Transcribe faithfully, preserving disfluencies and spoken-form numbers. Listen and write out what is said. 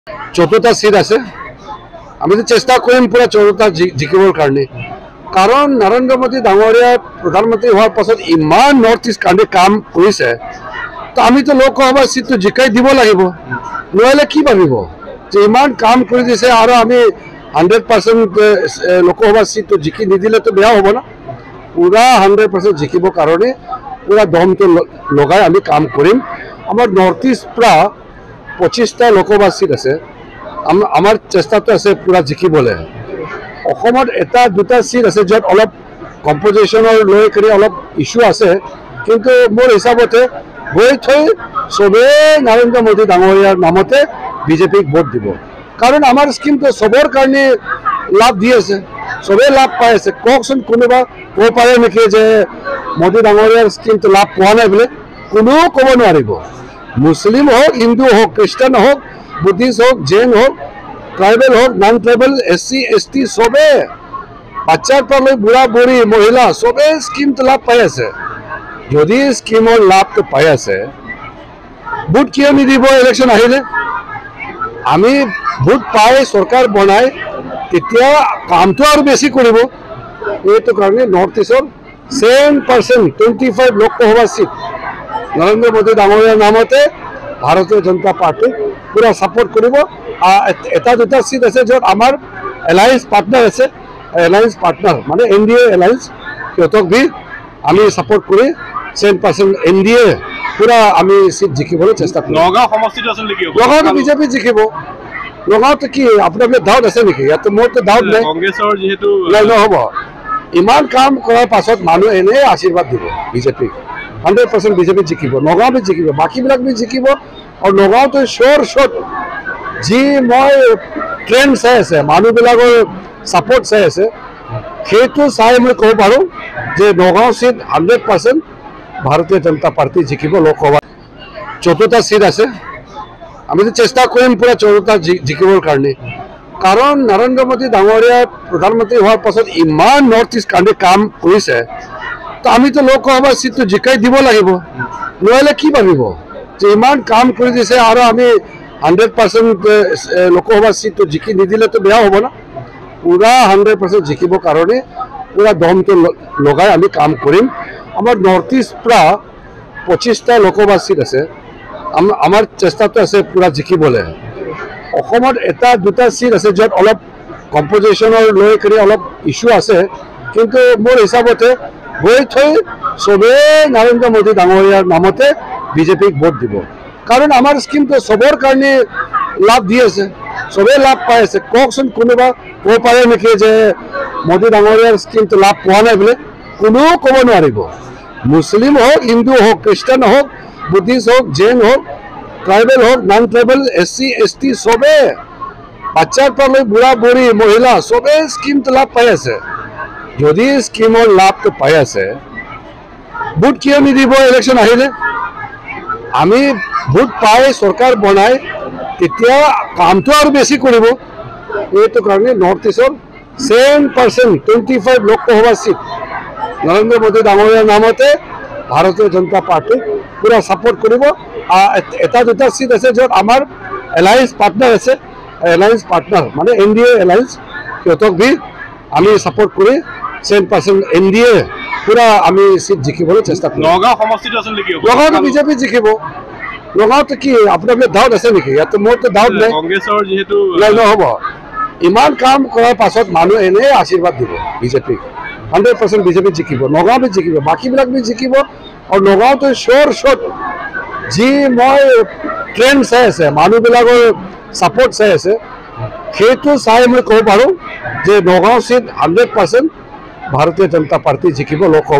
চতুৰ্থটা seat আছে। আমি চেষ্টা কৰিম পুৰা চতুৰ্থটা জিকিবৰ কাৰণে, কাৰণ নৰেন্দ্ৰ মোদী ডাঙৰীয়া প্ৰধানমন্ত্ৰী হোৱাৰ পাছত ইমান নৰ্থ ইষ্ট কাণ্ডে কাম কৰিছে, তো আমিতো লোকসভাৰ সিটটো জিকাই দিব লাগিব। নহ'লে কি ভাবিব যে ইমান কাম কৰি দিছে আৰু আমি হাণ্ড্ৰেড পাৰ্চেণ্ট লোকসভাৰ সিটটো জিকি নিদিলেতো বেয়া হ'ব না। পুৰা হাণ্ড্ৰেড পাৰ্চেণ্ট জিকিবৰ কাৰণে পুৰা দমটো লগাই আমি কাম কৰিম। আমাৰ নৰ্থ ইষ্ট পৰা পঁচিছটা লোকসভাৰ সিট আছে। আমাৰ চেষ্টাটো আছে পুৰা জিকিবলৈ। অসমত এটা দুটা সিট আছে য'ত অলপ কম্পজিশ্যনৰ লৈ কৰি অলপ ইছ্যু আছে, কিন্তু মোৰ হিচাপতে গৈ থৈ চবেই নৰেন্দ্ৰ মোদী ডাঙৰীয়াৰ নামতে বিজেপিক ভোট দিব, কাৰণ আমাৰ স্কিমটো চবৰ কাৰণে লাভ দি আছে, চবেই লাভ পাই আছে। কওকচোন কোনোবা ক'ব পাৰে নেকি যে মোদী ডাঙৰীয়াৰ স্কিমটো লাভ পোৱা নাই বুলি? কোনেও ক'ব নোৱাৰিব। মুছলিম হওক, হিন্দু হওক, খ্ৰীষ্টান হওক, বুদ্ধিষ্ট হওক, জৈন হওক, ট্ৰাইবেল হওক, non tribal, S C S T চবেই, বাচ্চাৰ পৰা লৈ বুঢ়া বুঢ়ী মহিলা চবেই স্কিমটো লাভ পাই আছে। যদি স্কিমৰ লাভটো পাই আছে, ভোট কিয় নিদিব? ইলেকশ্যন আহিলে আমি ভোট পাই চৰকাৰ বনাই তেতিয়া কামটো আৰু বেছি কৰিব। এইটো কাৰণে নৰ্থ ইষ্টৰ seven percent twenty five Lok Sabha seat Narendra Modi ডাঙৰীয়াৰ নামতে ভাৰতীয় জনতা পাৰ্টিক পুৰা ছাপোৰ্ট কৰিব। এটা দুটা চিট আছে য'ত আমাৰ এলায়েন্স পাৰ্টনাৰ আছে, এলায়েন্স পাৰ্টনাৰ মানে এন ডি এ এলায়েন্স, সিহঁতক দি আমি ছাপোৰ্ট কৰি seven percent N D A পুৰা আমি চিট জিকিবলৈ চেষ্টা কৰিম। নগাঁও সমষ্টিটো আছিল নেকি? নগাঁৱতো বিজেপি জিকিব। নগাঁৱতো কি আপোনাৰ ডাউট আছে নেকি? ইয়াতো মোৰতো ডাউট নাই। কংগ্ৰেছৰ যিহেতু নহ'ব, ইমান কাম কৰাৰ পাছত মানুহ এনেই আশীৰ্বাদ দিব বিজেপিক। হাণ্ড্ৰেড পাৰ্চেণ্ট বিজেপি জিকিব, নগাঁও বি জিকিব, বাকীবিলাক বি জিকিব। আৰু নগাঁৱতো শ্বৰ শ্বট যি মই ট্ৰেণ্ড চাই আছে, মানুহবিলাকৰ ছাপোৰ্ট চাই আছে, সেইটো চাই মই ক'ব পাৰোঁ যে নগাঁও চিট হাণ্ড্ৰেড পাৰ্চেণ্ট ভাৰতীয় জনতা পাৰ্টি জিকিব লোকসভা। চতুৰ্থটা সিট আছে। আমি চেষ্টা কৰিম পুৰা চতুৰ্থটা জিকিবৰ কাৰণে, কাৰণ নৰেন্দ্ৰ মোদী ডাঙৰীয়া প্ৰধানমন্ত্ৰী হোৱাৰ পাছত ইমান নৰ্থ ইষ্ট কাণ্ডে কাম কৰিছে, তো আমিতো লোকসভাৰ সিটটো জিকাই দিব লাগিব। নহ'লে কি ভাবিব যে ইমান কাম কৰি দিছে আৰু আমি হাণ্ড্ৰেড পাৰ্চেণ্ট লোকসভাৰ সিটটো জিকি নিদিলেতো বেয়া হ'ব না। পুৰা হাণ্ড্ৰেড পাৰ্চেণ্ট জিকিবৰ কাৰণে পুৰা দমটো লগাই আমি কাম কৰিম। আমাৰ নৰ্থ ইষ্ট পৰা পঁচিছটা লোকসভাৰ সিট আছে। আমাৰ চেষ্টাটো আছে পুৰা জিকিবলৈ। অসমত এটা দুটা সিট আছে য'ত অলপ কম্পজিশ্যনৰ লৈ কৰি অলপ ইছ্যু আছে, কিন্তু মোৰ হিচাপতে গৈ থৈ চবেই নৰেন্দ্ৰ মোদী ডাঙৰীয়াৰ নামতে বিজেপিক ভোট দিব, কাৰণ আমাৰ স্কিমটো চবৰ কাৰণে লাভ দি আছে, চবেই লাভ পাই আছে। কওকচোন কোনোবা ক'ব পাৰে নেকি যে মোদী ডাঙৰীয়াৰ স্কিমটো লাভ পোৱা নাই বুলি? কোনেও ক'ব নোৱাৰিব। মুছলিম হওক, হিন্দু হওক, খ্ৰীষ্টান হওক, বুদ্ধিষ্ট হওক, জৈন হওক, ট্ৰাইবেল হওক, non tribal, S C S T চবেই, বাচ্চাৰ পৰা লৈ বুঢ়া বুঢ়ী মহিলা চবেই স্কিমটো লাভ পাই আছে। যদি স্কিমৰ লাভটো পাই আছে, ভোট কিয় নিদিব? ইলেকশ্যন আহিলে আমি ভোট পাই চৰকাৰ বনাই তেতিয়া কামটো আৰু বেছি কৰিব। এইটো কাৰণে নৰ্থ ইষ্টৰ seven percent twenty five Lok Sabha seat Narendra Modi ডাঙৰীয়াৰ নামতে ভাৰতীয় জনতা পাৰ্টিক পুৰা ছাপোৰ্ট কৰিব। এটা দুটা চিট আছে য'ত আমাৰ এলায়েন্স পাৰ্টনাৰ আছে, এলায়েন্স পাৰ্টনাৰ মানে এন ডি এ এলায়েন্স, সিহঁতক দি আমি ছাপোৰ্ট কৰি seven percent N D A পুৰা আমি চিট জিকিবলৈ চেষ্টা কৰিম। নগাঁও সমষ্টিটো আছিল নেকি? নগাঁৱতো বিজেপি জিকিব। নগাঁৱতো কি আপোনাৰ ডাউট আছে নেকি? ইয়াতো মোৰতো ডাউট নাই। কংগ্ৰেছৰ যিহেতু নহ'ব, ইমান কাম কৰাৰ পাছত মানুহ এনেই আশীৰ্বাদ দিব বিজেপিক। হাণ্ড্ৰেড পাৰ্চেণ্ট বিজেপি জিকিব, নগাঁও বি জিকিব, বাকীবিলাক বি জিকিব। আৰু নগাঁৱতো শ্বৰ শ্বট যি মই ট্ৰেণ্ড চাই আছে, মানুহবিলাকৰ ছাপোৰ্ট চাই আছে, সেইটো চাই মই ক'ব পাৰোঁ যে নগাঁও চিট হাণ্ড্ৰেড পাৰ্চেণ্ট ভাৰতীয় জনতা পাৰ্টি জিকিব লোকসভা।